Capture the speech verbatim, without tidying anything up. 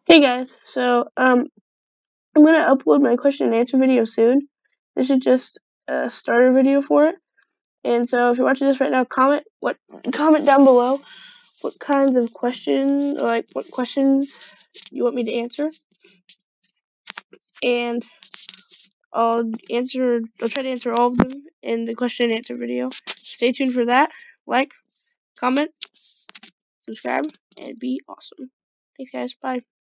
Hey guys, so um, I'm gonna upload my question and answer video soon. This is just a starter video for it, and so if you're watching this right now, comment what comment down below what kinds of questions, or like what questions you want me to answer, and I'll answer. I'll try to answer all of them in the question and answer video. Stay tuned for that. Like, comment, subscribe, and be awesome. Thanks, guys. Bye.